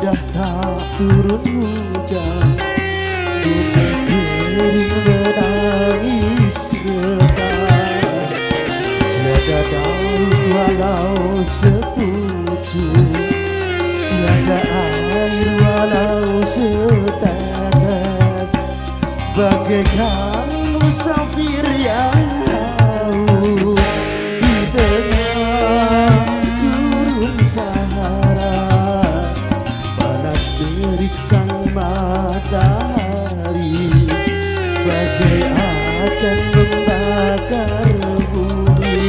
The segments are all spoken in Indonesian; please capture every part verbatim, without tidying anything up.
sudah tak turun hujan, bumi kering menangis getar. Tiada daun walau sepucuk, tiada air walau setetes, bagaikan musafir yang haus di tengah gurun Sahara. Panas terik sang matahari bagai akan membakar bumi.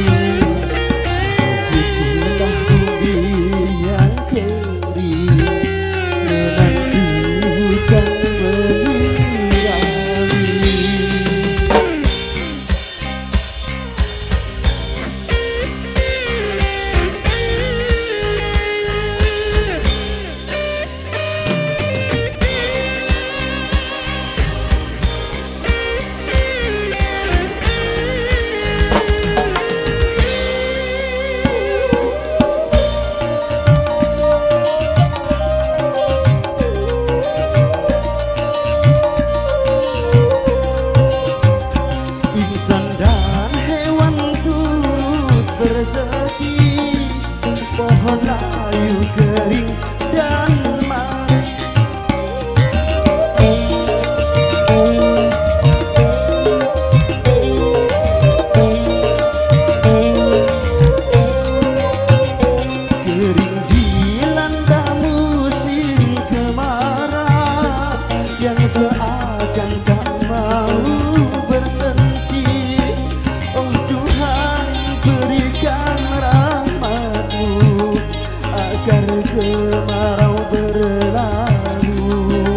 Begitulah bumi yang kering menanti hujan menyirami. Insan dan hewan turut berzeki, pohon layu kering dan mati. Kering dilanda musim kemarau yang seakan tak mau berhenti. Oh Tuhan, berikan rahmat-Mu agar kemarau berlalu.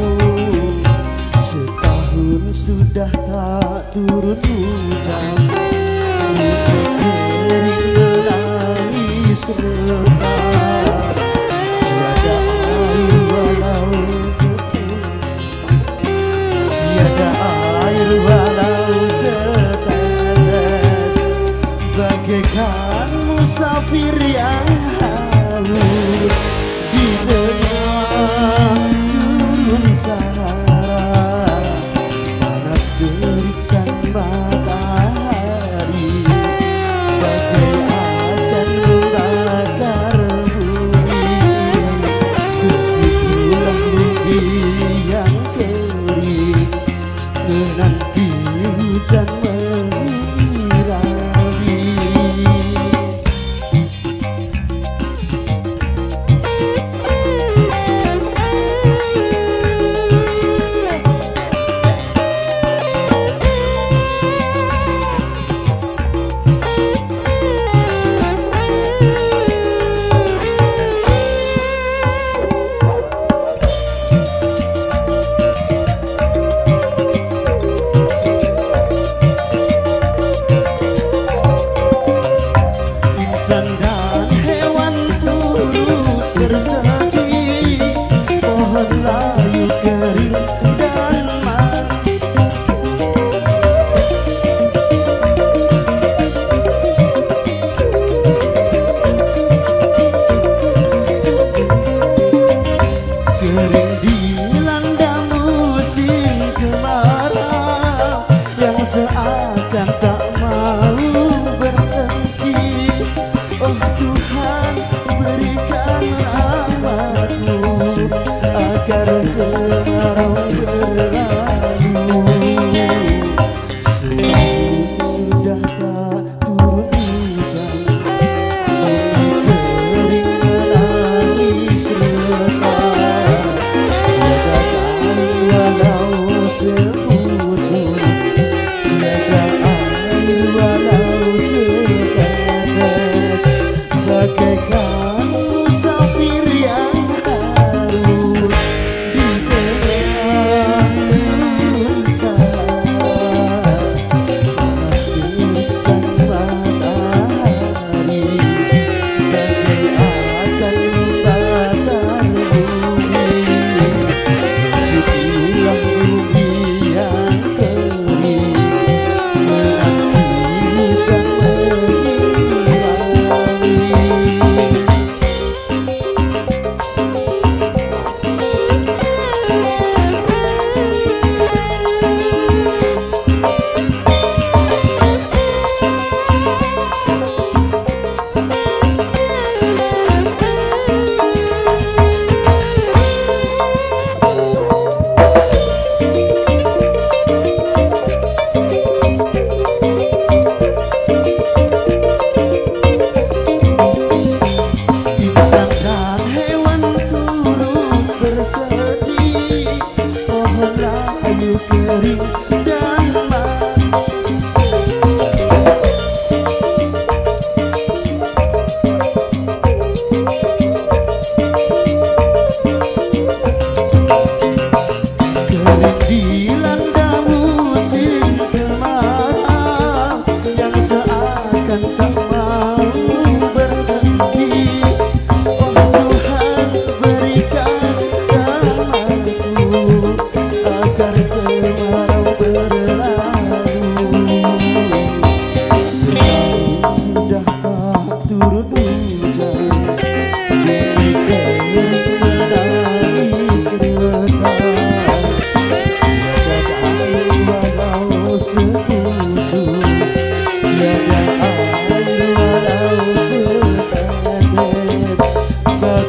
Setahun sudah tak turun hujan, bumi kering menangis retak. Tiada air walau sepucuk, tiada air walau setetes, bagaikan musafir yang haus di tengah gurun Sahara. Panas terik sang matahari bagai akan membakar bumi. Begitulah bumi yang kering menanti hujan menyirami.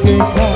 bagaikan